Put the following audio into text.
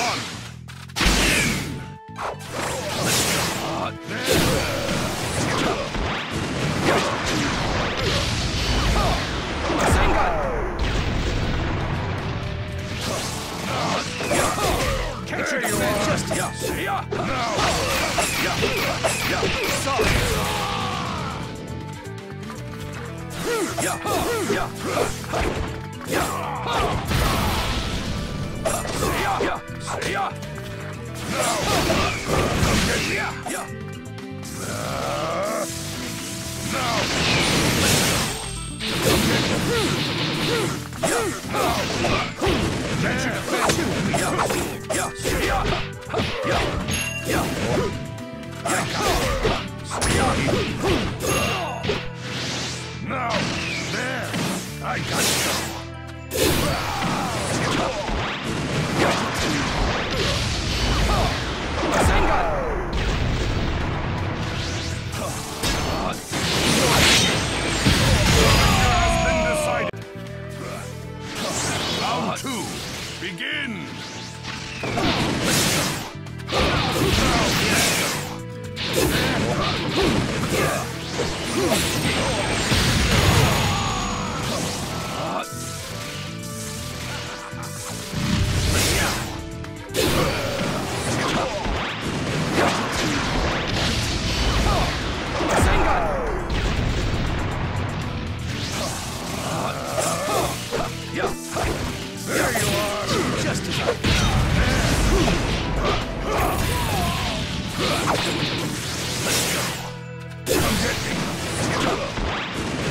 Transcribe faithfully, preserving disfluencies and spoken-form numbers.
one. Catch your command justice! See ya! Now! Yeah! Yeah! Sorry! Yeah! Yeah! Yeah! See ya! Yeah! See ya! Now! Come get me! Yeah! Yeah! Now! Come get me! Yeah! Now! Catch your command justice! Yeah! Yeah, see ya! Yeah, yeah, yeah, see ya! Now, there, I got you! Sengai! Has been decided! Round two, begin! There you are! Just as I... Let's go! Come get me!